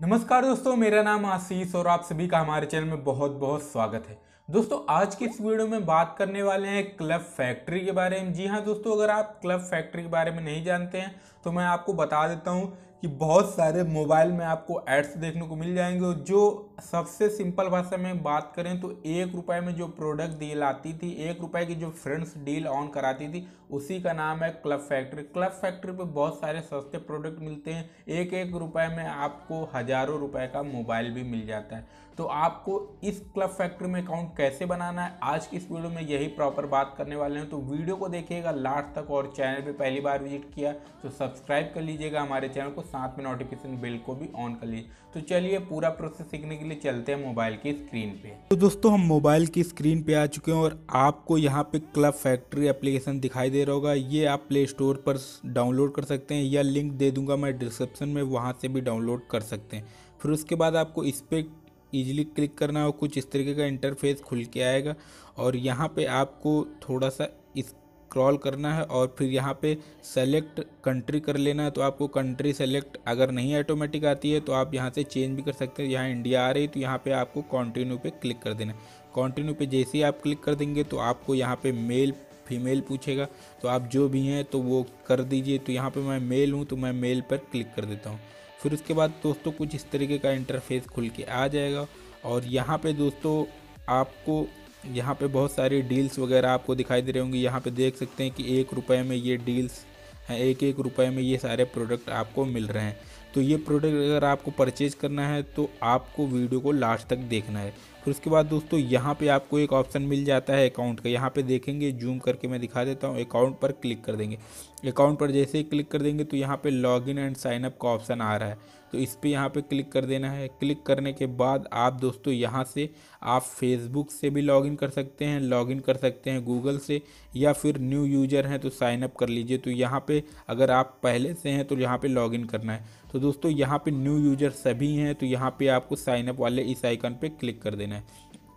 नमस्कार दोस्तों, मेरा नाम आशीष और आप सभी का हमारे चैनल में बहुत बहुत स्वागत है। दोस्तों, आज की इस वीडियो में बात करने वाले हैं क्लब फैक्ट्री के बारे में। जी हाँ दोस्तों, अगर आप क्लब फैक्ट्री के बारे में नहीं जानते हैं तो मैं आपको बता देता हूँ कि बहुत सारे मोबाइल में आपको एड्स देखने को मिल जाएंगे। जो सबसे सिंपल भाषा में बात करें तो 1 रुपये में जो प्रोडक्ट डील आती थी, 1 रुपये की जो फ्रेंड्स डील ऑन कराती थी, उसी का नाम है क्लब फैक्ट्री। क्लब फैक्ट्री पे बहुत सारे सस्ते प्रोडक्ट मिलते हैं। 1-1 रुपये में आपको हज़ारों रुपए का मोबाइल भी मिल जाता है। तो आपको इस क्लब फैक्ट्री में अकाउंट कैसे बनाना है, आज की इस वीडियो में यही प्रॉपर बात करने वाले हैं। तो वीडियो को देखिएगा लास्ट तक, और चैनल पे पहली बार विजिट किया तो सब्सक्राइब कर लीजिएगा हमारे चैनल को, साथ में नोटिफिकेशन बेल को भी ऑन कर लीजिए। तो चलिए पूरा प्रोसेस सीखने के लिए चलते हैं मोबाइल की स्क्रीन पे। तो दोस्तों, हम मोबाइल की स्क्रीन पे आ चुके हैं और आपको यहाँ पे क्लब फैक्ट्री एप्लीकेशन दिखाई दे रहा होगा। ये आप प्ले स्टोर पर डाउनलोड कर सकते हैं या लिंक दे दूंगा मैं डिस्क्रिप्शन में, वहाँ से भी डाउनलोड कर सकते हैं। फिर उसके बाद आपको इस पर ईजिली क्लिक करना है और कुछ इस तरीके का इंटरफेस खुल के आएगा। और यहाँ पे आपको थोड़ा सा स्क्रॉल करना है और फिर यहाँ पे सेलेक्ट कंट्री कर लेना है। तो आपको कंट्री सेलेक्ट अगर नहीं ऑटोमेटिक आती है तो आप यहाँ से चेंज भी कर सकते हैं। यहाँ इंडिया आ रही है तो यहाँ पे आपको कंटिन्यू पे क्लिक कर देना है। कंटिन्यू पे जैसे ही आप क्लिक कर देंगे तो आपको यहाँ पे मेल फीमेल पूछेगा, तो आप जो भी हैं तो वो कर दीजिए। तो यहाँ पे मैं मेल हूँ तो मैं मेल पर क्लिक कर देता हूँ। फिर उसके बाद दोस्तों कुछ इस तरीके का इंटरफेस खुल के आ जाएगा। और यहाँ पे दोस्तों आपको यहाँ पे बहुत सारी डील्स वगैरह आपको दिखाई दे रहे होंगे। यहाँ पे देख सकते हैं कि 1 रुपये में ये डील्स हैं, 1-1 रुपये में ये सारे प्रोडक्ट आपको मिल रहे हैं। तो ये प्रोडक्ट अगर आपको परचेज करना है तो आपको वीडियो को लास्ट तक देखना है। फिर उसके बाद दोस्तों यहाँ पे आपको एक ऑप्शन मिल जाता है अकाउंट का। यहाँ पे देखेंगे, जूम करके मैं दिखा देता हूँ। अकाउंट पर क्लिक कर देंगे। अकाउंट पर जैसे ही क्लिक कर देंगे तो यहाँ पे लॉगिन एंड साइन अप का ऑप्शन आ रहा है, तो इस पर यहाँ पे क्लिक कर देना है। क्लिक करने के बाद आप दोस्तों यहाँ से आप फेसबुक से भी लॉगिन कर सकते हैं, लॉगिन कर सकते हैं गूगल से, या फिर न्यू यूज़र हैं तो साइन अप कर लीजिए। तो यहाँ पे अगर आप पहले से हैं तो यहाँ पे लॉगिन करना है। तो दोस्तों यहाँ पे न्यू यूज़र सभी हैं तो यहाँ पे आपको साइन अप वाले इस आइकन पे क्लिक कर देना है।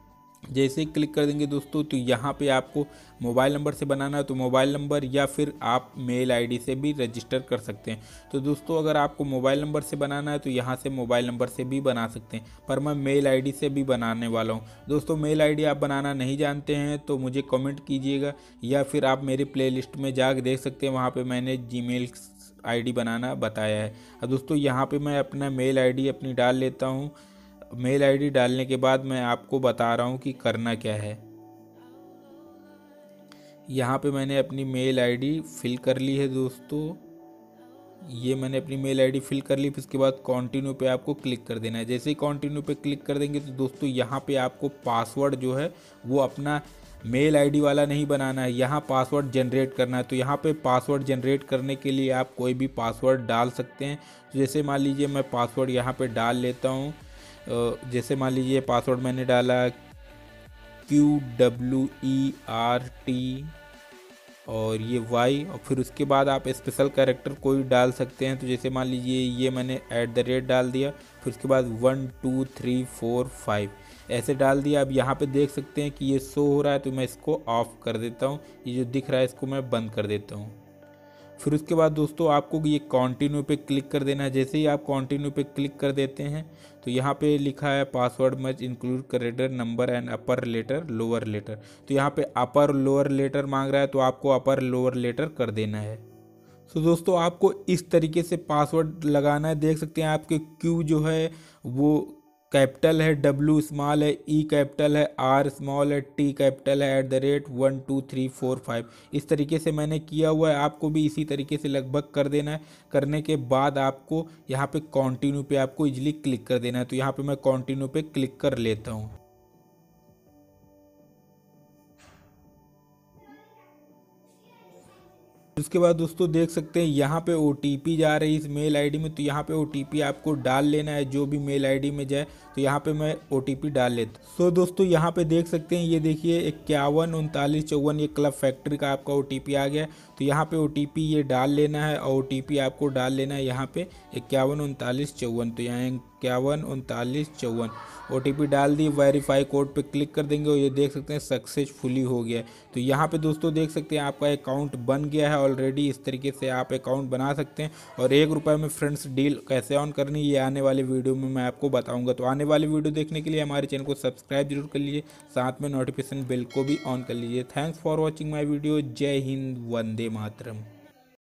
जैसे ही क्लिक कर देंगे दोस्तों तो यहाँ पे आपको मोबाइल नंबर से बनाना है, तो मोबाइल नंबर या फिर आप मेल आईडी से भी रजिस्टर कर सकते हैं। तो दोस्तों अगर आपको मोबाइल नंबर से बनाना है तो यहाँ से मोबाइल नंबर से भी बना सकते हैं, पर मैं मेल आईडी से भी बनाने वाला हूँ। दोस्तों मेल आईडी आप बनाना नहीं जानते हैं तो मुझे कमेंट कीजिएगा, या फिर आप मेरी प्लेलिस्ट में जाकर देख सकते हैं, वहाँ पर मैंने जीमेल आईडी बनाना बताया है। अब दोस्तों यहाँ पर मैं अपना मेल आईडी अपनी डाल लेता हूँ। मेल आईडी डालने के बाद मैं आपको बता रहा हूँ कि करना क्या है। यहाँ पे मैंने अपनी मेल आईडी फिल कर ली है दोस्तों। ये मैंने अपनी मेल आईडी फिल कर ली। फिर उसके बाद कंटिन्यू पे आपको क्लिक कर देना है। जैसे ही कंटिन्यू पे क्लिक कर देंगे तो दोस्तों यहाँ पे आपको पासवर्ड जो है वो अपना मेल आईडी वाला नहीं बनाना है, यहाँ पासवर्ड जनरेट करना है। तो यहाँ पे पासवर्ड जनरेट करने के लिए आप कोई भी पासवर्ड डाल सकते हैं। तो जैसे मान लीजिए मैं पासवर्ड यहाँ पे डाल लेता हूँ। जैसे मान लीजिए पासवर्ड मैंने डाला QWERT और ये Y, और फिर उसके बाद आप स्पेशल कैरेक्टर कोई डाल सकते हैं। तो जैसे मान लीजिए ये मैंने @ डाल दिया, फिर उसके बाद 1 2 3 4 5 ऐसे डाल दिया। अब यहाँ पे देख सकते हैं कि ये शो हो रहा है, तो मैं इसको ऑफ कर देता हूँ। ये जो दिख रहा है इसको मैं बंद कर देता हूँ। फिर उसके बाद दोस्तों आपको ये कंटिन्यू पे क्लिक कर देना है। जैसे ही आप कंटिन्यू पे क्लिक कर देते हैं तो यहाँ पे लिखा है password must include character number and upper letter lower letter. तो यहाँ पे अपर लोअर लेटर मांग रहा है, तो आपको अपर लोअर लेटर कर देना है। तो दोस्तों आपको इस तरीके से पासवर्ड लगाना है। देख सकते हैं आपके Q जो है वो कैपिटल है, W स्मॉल है, E कैपिटल है, R स्मॉल है, T कैपिटल है, @1 2 3 4 5 इस तरीके से मैंने किया हुआ है। आपको भी इसी तरीके से लगभग कर देना है। करने के बाद आपको यहाँ पे कंटिन्यू पे आपको इजीली क्लिक कर देना है। तो यहाँ पे मैं कंटिन्यू पे क्लिक कर लेता हूँ। उसके बाद दोस्तों देख सकते हैं यहाँ पे OTP जा रही है इस मेल आईडी में। तो यहाँ पे OTP आपको डाल लेना है, जो भी मेल आईडी में जाए। तो यहाँ पे मैं OTP डाल लेता हूँ। सो दोस्तों यहाँ पे देख सकते हैं, ये देखिए 51 39 54 ये क्लब फैक्ट्री का आपका OTP आ गया। तो यहाँ पे OTP ये डाल लेना है और OTP आपको डाल लेना है यहाँ पे 513954। तो यहाँ 513954 OTP डाल दी, वेरीफाई कोड पे क्लिक कर देंगे और ये देख सकते हैं सक्सेसफुली हो गया है। तो यहाँ पे दोस्तों देख सकते हैं आपका अकाउंट बन गया है ऑलरेडी। इस तरीके से आप अकाउंट बना सकते हैं और ₹1 में फ्रेंड्स डील कैसे ऑन करनी ये आने वाले वीडियो में मैं आपको बताऊंगा। तो आने वाली वीडियो देखने के लिए हमारे चैनल को सब्सक्राइब जरूर कर लीजिए, साथ में नोटिफिकेशन बेल को भी ऑन कर लीजिए। Thanks for watching my video. जय हिंद, वंदे मातरम।